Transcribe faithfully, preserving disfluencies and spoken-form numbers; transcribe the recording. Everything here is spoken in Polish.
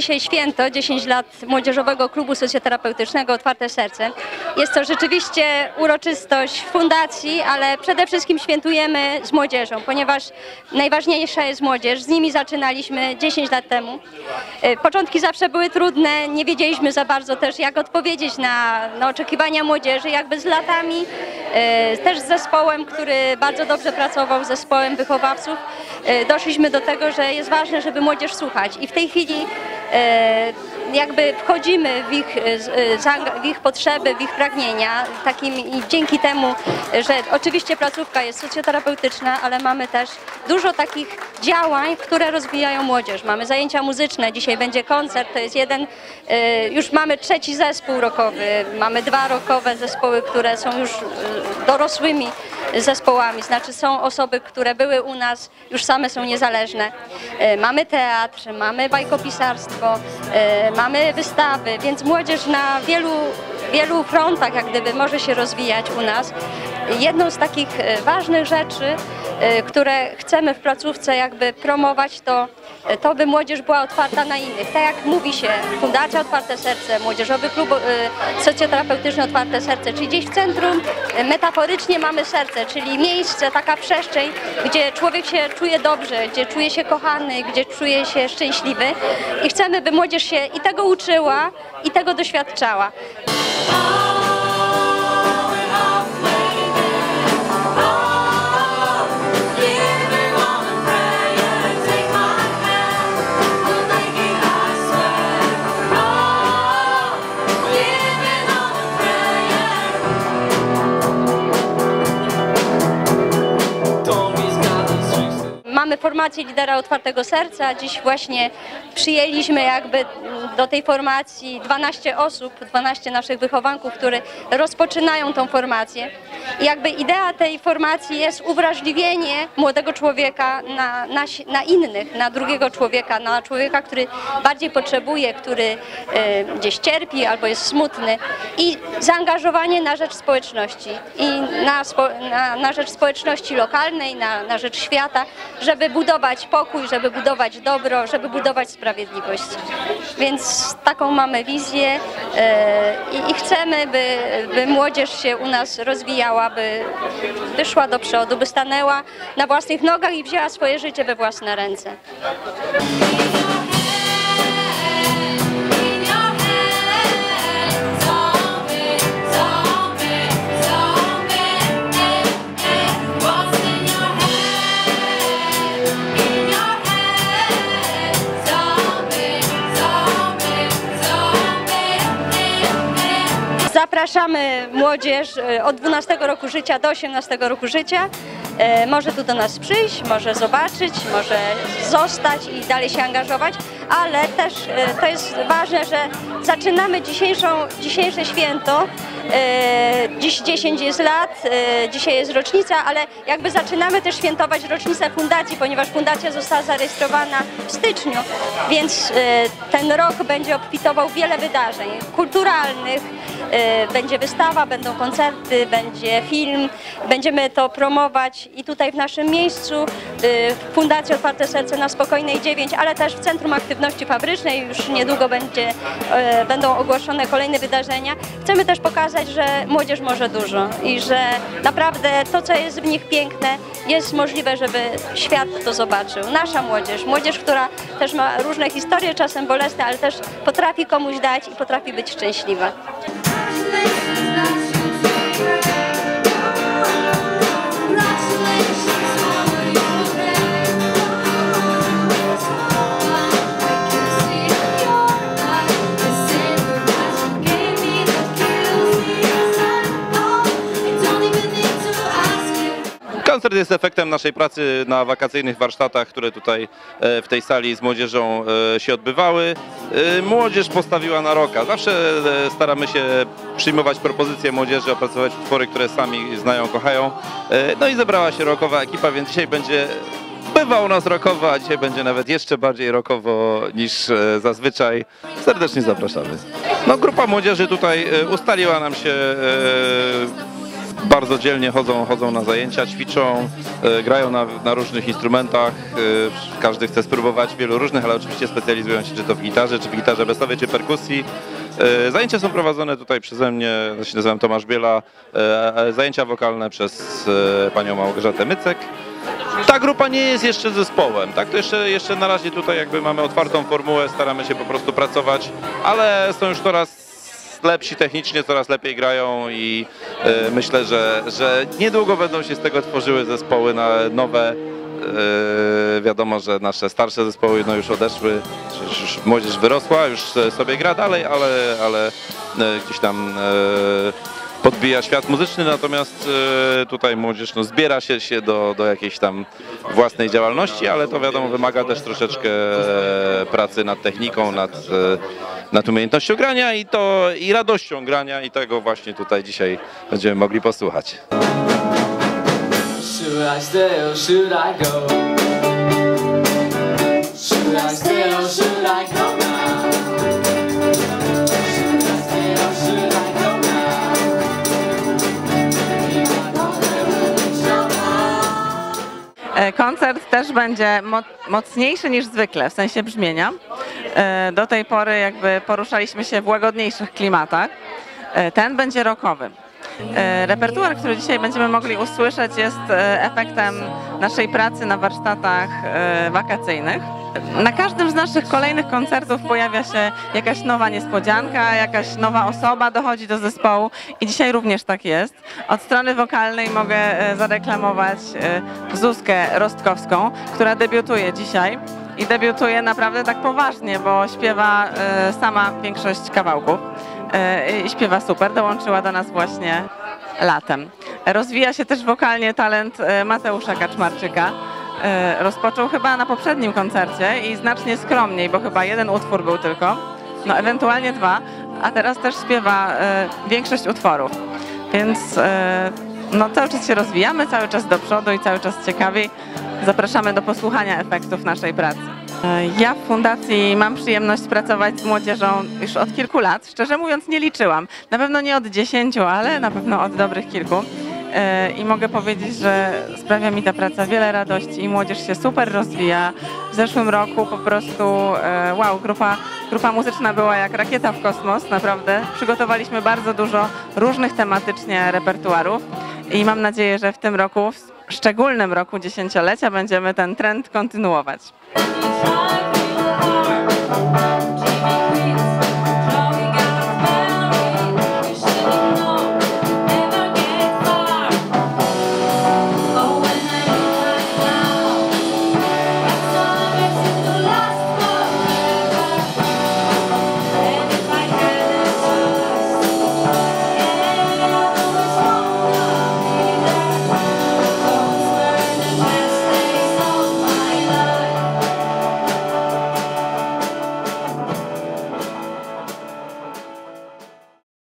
dzisiaj święto, dziesięć lat Młodzieżowego Klubu Socjoterapeutycznego Otwarte Serce. Jest to rzeczywiście uroczystość fundacji, ale przede wszystkim świętujemy z młodzieżą, ponieważ najważniejsza jest młodzież. Z nimi zaczynaliśmy dziesięć lat temu. Początki zawsze były trudne, nie wiedzieliśmy za bardzo też, jak odpowiedzieć na, na oczekiwania młodzieży. Jakby z latami, też z zespołem, który bardzo dobrze pracował, z zespołem wychowawców, doszliśmy do tego, że jest ważne, żeby młodzież słuchać. I w tej chwili jakby wchodzimy w ich, w ich potrzeby, w ich pragnienia, takim, i dzięki temu, że oczywiście placówka jest socjoterapeutyczna, ale mamy też dużo takich działań, które rozwijają młodzież. Mamy zajęcia muzyczne, dzisiaj będzie koncert, to jest jeden, już mamy trzeci zespół rockowy, mamy dwa rockowe zespoły, które są już dorosłymi zespołami, znaczy są osoby, które były u nas, już same są niezależne. Mamy teatr, mamy bajkopisarstwo, mamy wystawy, więc młodzież na wielu, wielu frontach jak gdyby może się rozwijać u nas. Jedną z takich ważnych rzeczy, które chcemy w placówce jakby promować, to to, by młodzież była otwarta na innych. Tak jak mówi się, Fundacja Otwarte Serce, Młodzieżowy Klub Socjoterapeutyczny Otwarte Serce, czyli gdzieś w centrum metaforycznie mamy serce, czyli miejsce, taka przestrzeń, gdzie człowiek się czuje dobrze, gdzie czuje się kochany, gdzie czuje się szczęśliwy i chcemy, by młodzież się i tego uczyła, i tego doświadczała. Mamy formację lidera Otwartego Serca. Dziś właśnie przyjęliśmy jakby do tej formacji dwanaście osób, dwanaście naszych wychowanków, które rozpoczynają tą formację. I jakby idea tej formacji jest uwrażliwienie młodego człowieka na, na, na innych, na drugiego człowieka, na człowieka, który bardziej potrzebuje, który e, gdzieś cierpi albo jest smutny, i zaangażowanie na rzecz społeczności i na, na, na rzecz społeczności lokalnej, na, na rzecz świata, żeby budować pokój, żeby budować dobro, żeby budować sprawiedliwość. Więc taką mamy wizję e, i, i chcemy, by, by młodzież się u nas rozwijała, by wyszła do przodu, by stanęła na własnych nogach i wzięła swoje życie we własne ręce. Zapraszamy młodzież od dwunastego roku życia do osiemnastego roku życia. Może tu do nas przyjść, może zobaczyć, może zostać i dalej się angażować, ale też to jest ważne, że zaczynamy dzisiejszą, dzisiejsze święto. Dziś dziesięć jest lat, dzisiaj jest rocznica, ale jakby zaczynamy też świętować rocznicę fundacji, ponieważ fundacja została zarejestrowana w styczniu, więc ten rok będzie obfitował wiele wydarzeń kulturalnych, będzie wystawa, będą koncerty, będzie film, będziemy to promować i tutaj w naszym miejscu w Fundacji Otwarte Serce na Spokojnej dziewięć, ale też w Centrum Aktywności Fabrycznej już niedługo będzie, będą ogłoszone kolejne wydarzenia. Chcemy też pokazać, że młodzież może dużo i że naprawdę to, co jest w nich piękne, jest możliwe, żeby świat to zobaczył. Nasza młodzież, młodzież, która też ma różne historie, czasem bolesne, ale też potrafi komuś dać i potrafi być szczęśliwa. Koncert jest efektem naszej pracy na wakacyjnych warsztatach, które tutaj w tej sali z młodzieżą się odbywały. Młodzież postawiła na rocka. Zawsze staramy się przyjmować propozycje młodzieży, opracować utwory, które sami znają, kochają. No i zebrała się rockowa ekipa, więc dzisiaj będzie, bywa u nas rockowo, a dzisiaj będzie nawet jeszcze bardziej rockowo niż zazwyczaj. Serdecznie zapraszamy. No, grupa młodzieży tutaj ustaliła nam się bardzo dzielnie chodzą, chodzą na zajęcia, ćwiczą, e, grają na, na różnych instrumentach. E, każdy chce spróbować wielu różnych, ale oczywiście specjalizują się czy to w gitarze, czy w gitarze basowej, czy perkusji. E, zajęcia są prowadzone tutaj przeze mnie, ja się nazywam Tomasz Biela, e, zajęcia wokalne przez e, panią Małgorzatę Mycek. Ta grupa nie jest jeszcze zespołem, tak? To jeszcze, jeszcze na razie tutaj jakby mamy otwartą formułę, staramy się po prostu pracować, ale są już coraz lepsi technicznie, coraz lepiej grają i e, myślę, że, że niedługo będą się z tego tworzyły zespoły na nowe. E, wiadomo, że nasze starsze zespoły no już odeszły, już, już młodzież wyrosła, już sobie gra dalej, ale, ale e, gdzieś tam e, podbija świat muzyczny, natomiast e, tutaj młodzież no, zbiera się, się do, do jakiejś tam własnej działalności, ale to wiadomo wymaga też troszeczkę e, pracy nad techniką, nad, e, nad umiejętnością grania i, to, i radością grania i tego właśnie tutaj dzisiaj będziemy mogli posłuchać. Should I stay or should I go? Should I stay or should I go now? Should I stay or should I go now? Koncert też będzie mo mocniejszy niż zwykle, w sensie brzmienia. Do tej pory jakby poruszaliśmy się w łagodniejszych klimatach. Ten będzie rockowy. Repertuar, który dzisiaj będziemy mogli usłyszeć, jest efektem naszej pracy na warsztatach wakacyjnych. Na każdym z naszych kolejnych koncertów pojawia się jakaś nowa niespodzianka, jakaś nowa osoba dochodzi do zespołu i dzisiaj również tak jest. Od strony wokalnej mogę zareklamować Zuzkę Rostkowską, która debiutuje dzisiaj i debiutuje naprawdę tak poważnie, bo śpiewa sama większość kawałków. I śpiewa super, dołączyła do nas właśnie latem. Rozwija się też wokalnie talent Mateusza Kaczmarczyka. Rozpoczął chyba na poprzednim koncercie i znacznie skromniej, bo chyba jeden utwór był tylko, no ewentualnie dwa, a teraz też śpiewa większość utworów. Więc no, cały czas się rozwijamy, cały czas do przodu i cały czas ciekawiej. Zapraszamy do posłuchania efektów naszej pracy. Ja w fundacji mam przyjemność pracować z młodzieżą już od kilku lat. Szczerze mówiąc nie liczyłam. Na pewno nie od dziesięciu, ale na pewno od dobrych kilku. I mogę powiedzieć, że sprawia mi ta praca wiele radości i młodzież się super rozwija. W zeszłym roku po prostu wow, grupa, grupa muzyczna była jak rakieta w kosmos, naprawdę. Przygotowaliśmy bardzo dużo różnych tematycznie repertuarów i mam nadzieję, że w tym roku, w szczególnym roku dziesięciolecia będziemy ten trend kontynuować. go?